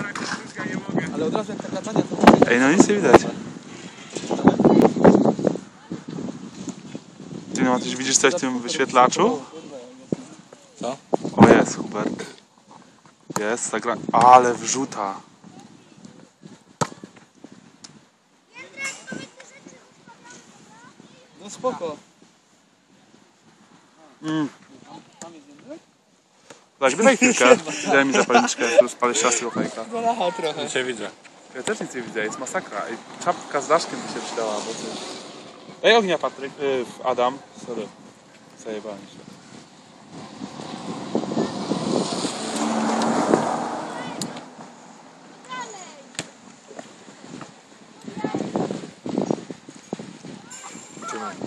Ale od razu jak taka tania to... Ej, no nic nie widać. Ty no, ty widzisz coś w tym wyświetlaczu? Co? O jest, Hubert. Jest, zagra... Ale wrzuta. No spoko. Zagrywaj chwilkę. Daj mi zapalniczkę, rozpalę się raz tego fajka. Bolacha trochę. Cię widzę. Ja też nic nie widzę, jest masakra. I czapka z daszkiem by się przydała, bo to... Daj ognia, Patryk. Adam. Sorry. Zajebałem się. Trzymaj.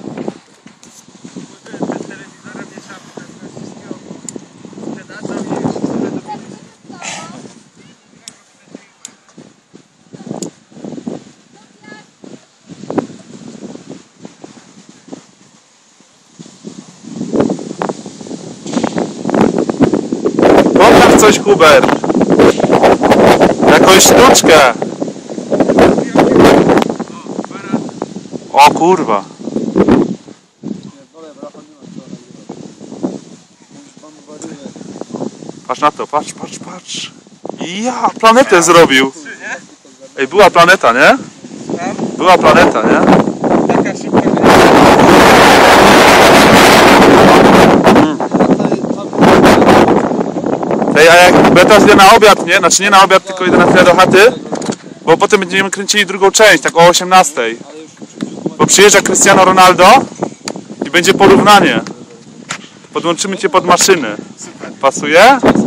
Pokaż coś, Hubert. Jakąś sztuczkę. O kurwa. Patrz na to, patrz, patrz, patrz. Ja, planetę zrobił. Ej, była planeta, nie? Była planeta, nie? Taka szybka Ej, a jak ja teraz idę na obiad, nie? Znaczy nie na obiad, tylko idę na chwilę do chaty. Bo potem będziemy kręcili drugą część, tak o 18. Bo przyjeżdża Cristiano Ronaldo i będzie porównanie. Podłączymy cię pod maszyny. Pasuje?